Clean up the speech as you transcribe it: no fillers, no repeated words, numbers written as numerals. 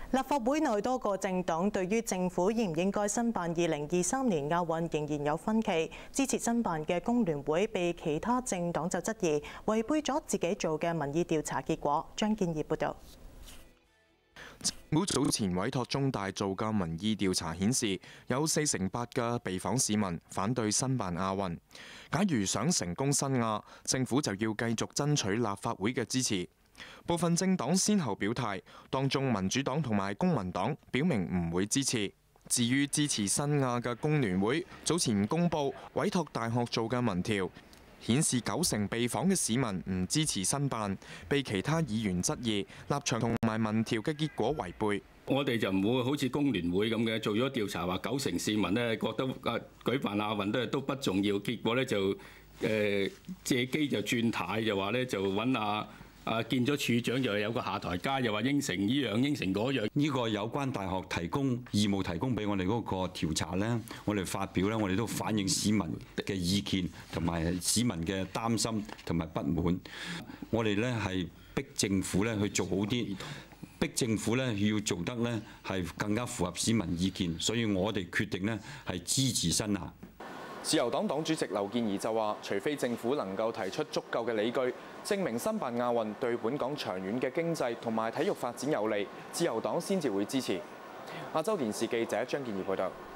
立法會內多個政黨對於政府應唔應該申辦2023年亞運仍然有分歧。支持申辦嘅工聯會被其他政黨就質疑違背咗自己做嘅民意調查結果。張建業報導。 政府早前委託中大做嘅民意調查顯示，有48%嘅被訪市民反對申辦亞運。假如想成功申亞，政府就要繼續爭取立法會嘅支持。部分政黨先後表態，當中民主黨同埋公民黨表明唔會支持。至於支持申亞嘅工聯會，早前公佈委託大學做嘅民調，顯示90%被訪嘅市民唔支持申辦，被其他議員質疑立場同埋民調嘅結果違背。 我哋就唔會好似工聯會咁嘅，做咗調查話90%市民咧覺得舉辦亞運都不重要，結果咧就借機就轉軚，就話咧就揾見咗處長又有個下台階，又話應承呢樣應承嗰樣。 呢個有關大學義務提供俾我哋嗰個調查呢，我哋發表呢，我哋都反映市民嘅意見同埋市民嘅擔心同埋不滿。我哋呢係逼政府呢去做好啲，逼政府呢要做得呢係更加符合市民意見，所以我哋決定呢係支持申亞。 自由黨黨主席劉健儀就話，除非政府能夠提出足夠嘅理據，證明申辦亞運對本港長遠嘅經濟同埋體育發展有利，自由黨先至會支持。亞洲電視記者張建儀報道。